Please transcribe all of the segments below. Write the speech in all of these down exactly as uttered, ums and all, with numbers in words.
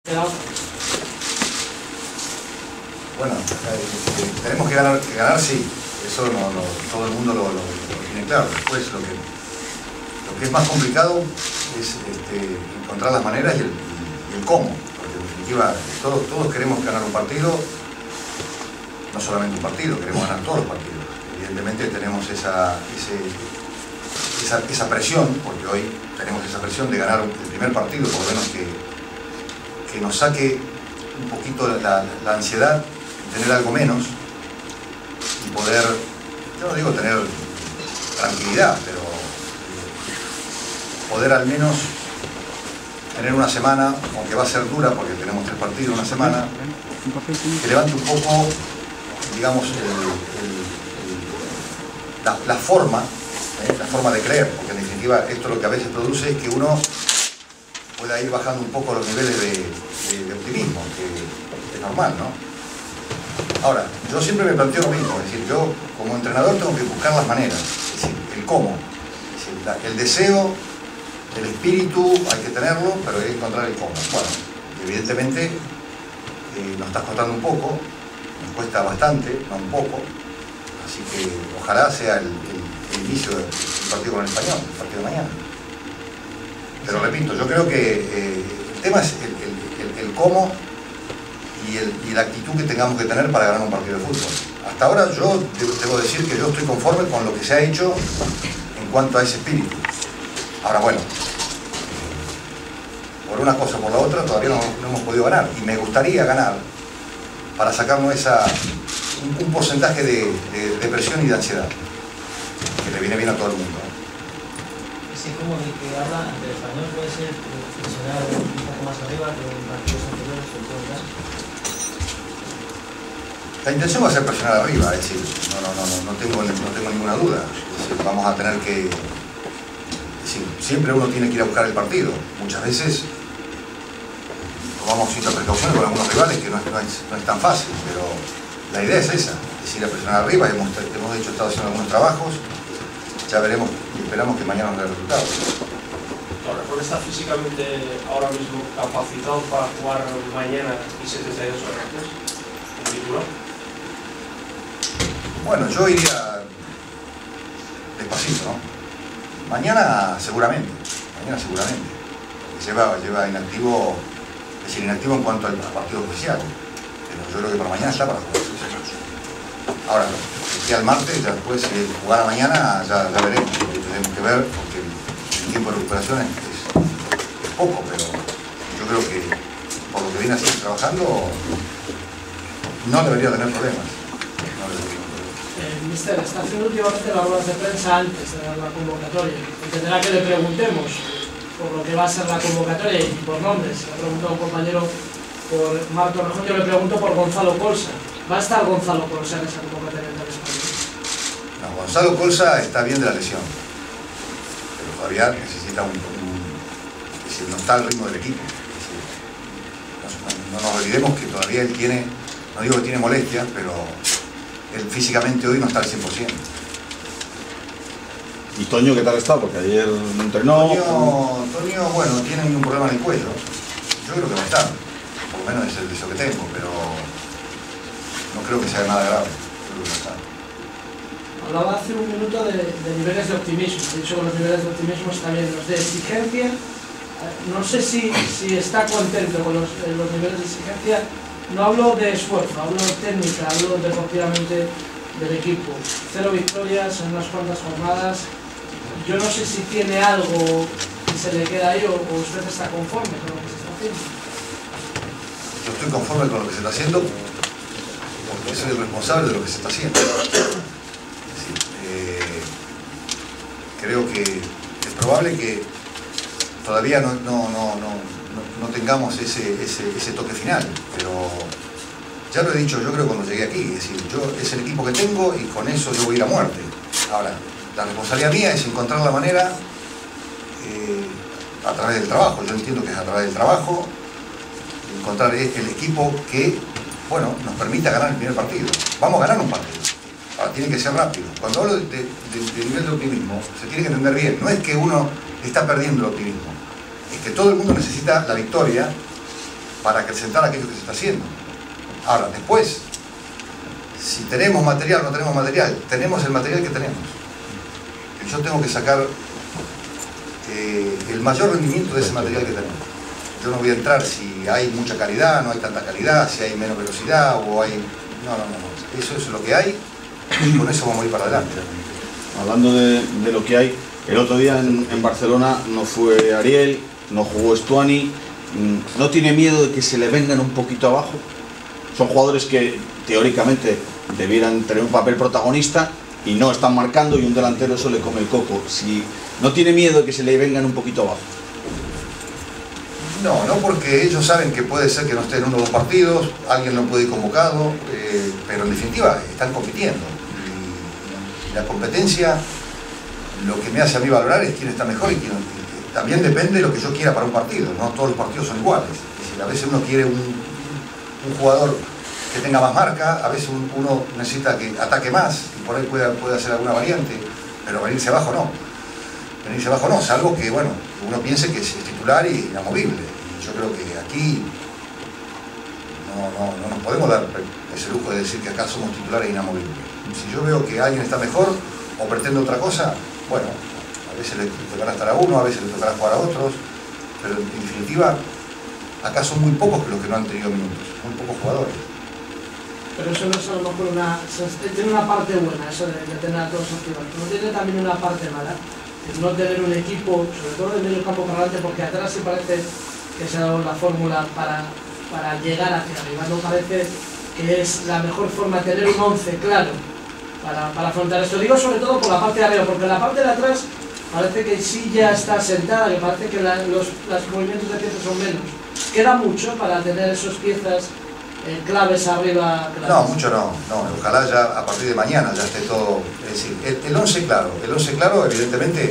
Bueno, eh, tenemos que ganar, que ganar sí, eso no, no, todo el mundo lo, lo, lo tiene claro. Después lo que, lo que es más complicado es este, encontrar las maneras y el, y el cómo, porque en definitiva todos, todos queremos ganar un partido, no solamente un partido, queremos ganar todos los partidos. Evidentemente tenemos esa, ese, esa, esa presión, porque hoy tenemos esa presión de ganar el primer partido, por lo menos que, que nos saque un poquito la, la ansiedad, tener algo menos y poder, yo no digo tener tranquilidad, pero poder al menos tener una semana, aunque va a ser dura porque tenemos tres partidos, una semana, que levante un poco, digamos, el, el, el, la, la forma, ¿eh? la forma de creer, porque en definitiva esto lo que a veces produce es que uno pueda ir bajando un poco los niveles de, de, de optimismo, que es normal, ¿no? Ahora, yo siempre me planteo lo mismo, es decir, yo como entrenador tengo que buscar las maneras, es decir, el cómo, es decir, la, el deseo, el espíritu hay que tenerlo, pero hay que encontrar el cómo. Bueno, evidentemente eh, nos está costando un poco, nos cuesta bastante, no un poco, así que ojalá sea el, el, el inicio del partido con el Español, el partido de mañana. Pero repito, yo creo que eh, el tema es el, el, el, el cómo y, el, y la actitud que tengamos que tener para ganar un partido de fútbol. Hasta ahora yo debo decir que yo estoy conforme con lo que se ha hecho en cuanto a ese espíritu. Ahora bueno, por una cosa o por la otra todavía no, no hemos podido ganar y me gustaría ganar para sacarnos esa, un, un porcentaje de, de depresión y de ansiedad que le viene bien a todo el mundo. Ese como de que habla ante el Español puede ser presionar un poco más arriba que en partidos anteriores o todo ya. La intención va a ser presionar arriba, es decir, no, no, no, no, tengo, no tengo ninguna duda. Es decir, vamos a tener que... Es decir, siempre uno tiene que ir a buscar el partido. Muchas veces tomamos ciertas precauciones con algunos rivales que no es, no, es, no es tan fácil, pero la idea es esa, es ir a presionar arriba. Hemos, hemos hecho, estado haciendo algunos trabajos, ya veremos y esperamos que mañana nos dé resultados. Ahora, ¿no está físicamente ahora mismo capacitado para jugar mañana y setenta y dos horas antes? ¿El titular? Bueno, yo iría despacito, ¿no? Mañana seguramente, mañana seguramente. Lleva, lleva inactivo, es decir, inactivo en cuanto al partido oficial. Pero yo creo que para mañana está para jugar. Ahora, si al martes, ya después, si jugara mañana, ya, ya veremos. Tenemos que ver, porque el tiempo de recuperación es, es poco, pero yo creo que por lo que viene así trabajando, no debería tener problemas. No debería tener problemas. Eh, mister, está haciendo últimamente las ruedas de prensa antes de la convocatoria. Entenderá que le preguntemos por lo que va a ser la convocatoria y por nombres. Le ha preguntado un compañero por Marco Rejón, yo le pregunto por Gonzalo Colsa. ¿Va a estar Gonzalo Colsa en esa convocatoria del Español? No, Gonzalo Colsa está bien de la lesión, pero todavía necesita un... un es decir, no está al ritmo del equipo. Es decir, no, no nos olvidemos que todavía él tiene, no digo que tiene molestias, pero él físicamente hoy no está al cien por cien. ¿Y Toño qué tal está? Porque ayer no entrenó. Toño, Toño, bueno, tiene un problema en el cuello. Yo creo que va a estar, por lo menos es el deseo que tengo, pero no creo que sea nada grave. Creo que va a estar. Hablaba hace un minuto de, de niveles de optimismo. He dicho que los niveles de optimismo están bien. Los de exigencia, no sé si, si está contento con los, los niveles de exigencia. No hablo de esfuerzo, hablo de técnica, hablo deportivamente del equipo. Cero victorias en unas cuantas jornadas. Yo no sé si tiene algo que se le queda ahí o, o usted está conforme con lo que se está haciendo. Yo estoy conforme con lo que se está haciendo porque soy el responsable de lo que se está haciendo. Es decir, eh, creo que es probable que todavía no, no, no, no, no tengamos ese, ese, ese toque final, pero ya lo he dicho yo creo cuando llegué aquí, es decir, yo es el equipo que tengo y con eso yo voy a ir a muerte. Ahora, la responsabilidad mía es encontrar la manera eh, a través del trabajo, yo entiendo que es a través del trabajo, encontrar el equipo que, bueno, nos permita ganar el primer partido. Vamos a ganar un partido, ahora tiene que ser rápido. Cuando hablo de, de, de nivel de optimismo, se tiene que entender bien, no es que uno está perdiendo el optimismo, es que todo el mundo necesita la victoria para acrecentar aquello que se está haciendo. Ahora, después, si tenemos material o no tenemos material, tenemos el material que tenemos. Y yo tengo que sacar eh, el mayor rendimiento de ese material que tenemos. Yo no voy a entrar si hay mucha calidad, no hay tanta calidad, si hay menos velocidad o hay... No, no, no, no. Eso es lo que hay y con eso vamos a ir para adelante. Hablando de, de lo que hay, el otro día en, en Barcelona no fue Ariel, no jugó Stuani. ¿No tiene miedo de que se le vengan un poquito abajo? Son jugadores que teóricamente debieran tener un papel protagonista y no están marcando, y un delantero eso le come el coco. Si ¿no tiene miedo de que se le vengan un poquito abajo? No, no, porque ellos saben que puede ser que no estén en uno o dos partidos, alguien no puede ir convocado, eh, pero en definitiva están compitiendo. Y, y la competencia, lo que me hace a mí valorar es quién está mejor y quién no. También depende de lo que yo quiera para un partido, no todos los partidos son iguales. Es decir, a veces uno quiere un, un jugador que tenga más marca, a veces un, uno necesita que ataque más y por ahí puede, puede hacer alguna variante, pero venirse abajo no. Venirse abajo no, salvo que bueno, uno piense que es titular y inamovible. Y yo creo que aquí no, no, no nos podemos dar ese lujo de decir que acá somos titulares inamovibles. Si yo veo que alguien está mejor o pretende otra cosa, bueno, a veces le tocará estar a uno, a veces le tocará jugar a otros, pero en definitiva acá son muy pocos los que no han tenido minutos, muy pocos jugadores. Pero eso no es a lo mejor una... tiene una parte buena, eso de, de tener a todos activos, pero tiene también una parte mala, es no tener un equipo, sobre todo de medio campo para adelante, porque atrás sí parece que se ha dado la fórmula para, para llegar hacia arriba, no parece que es la mejor forma de tener un once claro para, para afrontar esto. Digo sobre todo por la parte de arriba, porque la parte de atrás parece que sí ya está sentada, que parece que la, los, los movimientos de piezas son menos. Queda mucho para tener esas piezas eh, claves arriba. Claves. No, mucho no, no. Ojalá ya a partir de mañana ya esté todo. Es decir, el, el once claro, el once claro, evidentemente,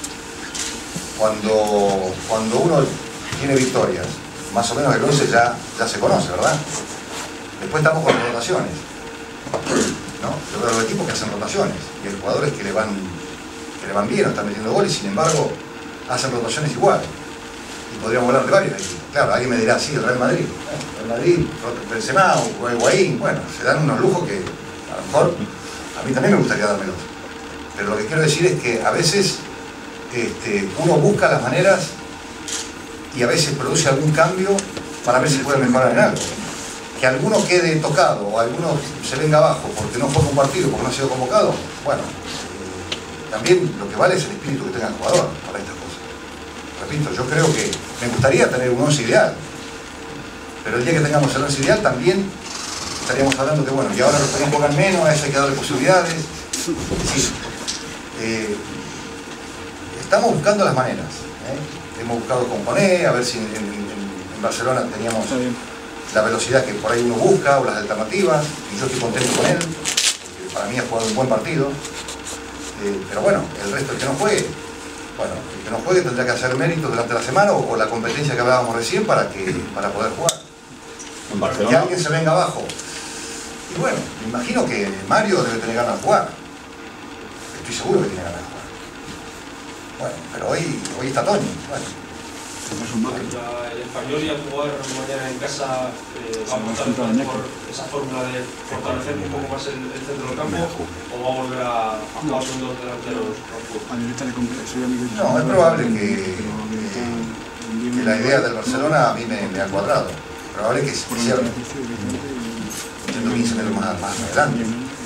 cuando, cuando uno tiene victorias, más o menos el once ya, ya se conoce, ¿verdad? Después estamos con las rotaciones, ¿no? Yo veo los equipos que hacen rotaciones y hay jugadores que le van. que le van bien o están metiendo goles, sin embargo hacen rotaciones igual y podríamos hablar de varios equipos. Claro, alguien me dirá, sí, el Real Madrid el Real Madrid, Benzema o Higuaín, bueno, se dan unos lujos que a lo mejor a mí también me gustaría dármelos, pero lo que quiero decir es que a veces este, uno busca las maneras y a veces produce algún cambio para ver si puede mejorar en algo. Que alguno quede tocado o alguno se venga abajo porque no juega un partido, porque no ha sido convocado, bueno, también lo que vale es el espíritu que tenga el jugador para estas cosas. Repito, yo creo que me gustaría tener un once ideal, pero el día que tengamos el once ideal también estaríamos hablando que bueno, y ahora los que no juegan menos, a eso hay que darle posibilidades. Sí. Eh, estamos buscando las maneras. ¿eh? Hemos buscado componer, a ver si en, en, en Barcelona teníamos la velocidad que por ahí uno busca o las alternativas, y yo estoy contento con él, porque para mí ha jugado un buen partido. Eh, pero bueno, el resto el que no juegue, bueno, el que no juegue tendrá que hacer méritos durante la semana o, o la competencia que hablábamos recién para, que, para poder jugar. En Barcelona. Que alguien se venga abajo. Y bueno, me imagino que Mario debe tener ganas de jugar. Estoy seguro que tiene ganas de jugar. Bueno, pero hoy, hoy está Tony. Bueno. La, el Español y al jugar mañana en casa eh, va a apostar por esa fórmula de fortalecer un poco más el, el centro del campo, o va a volver a, a jugar con dos delanteros. No, es probable que, que, que la idea del Barcelona a mí me, me ha cuadrado. Probable que se cierre quince metros más, más adelante.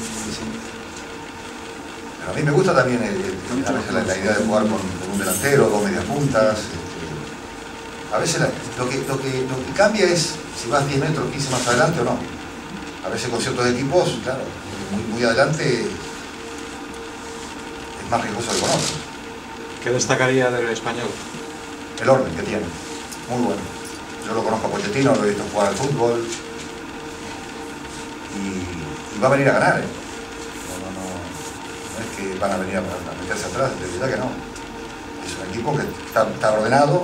Pero a mí me gusta también el, el, a veces la, la idea de jugar con, con un delantero, dos medias puntas. A veces la, lo, que, lo, que, lo que cambia es si vas diez metros, quince más adelante o no. A veces con ciertos equipos, claro, muy, muy adelante es más riesgoso que con otros. ¿Qué destacaría del Español? El orden que tiene, muy bueno. Yo lo conozco a Pochettino, lo he visto jugar al fútbol y, y va a venir a ganar. ¿eh? No, no, no, no es que van a venir a, a meterse atrás, de verdad que no. Es un equipo que está, está ordenado.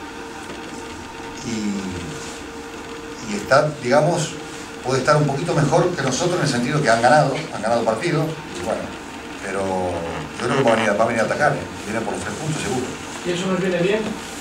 Y, y está, digamos, puede estar un poquito mejor que nosotros en el sentido que han ganado, han ganado partidos, y bueno, pero yo creo que va a venir, va a, venir a atacar, ¿eh? Viene por los tres puntos seguro. ¿Y eso nos viene bien?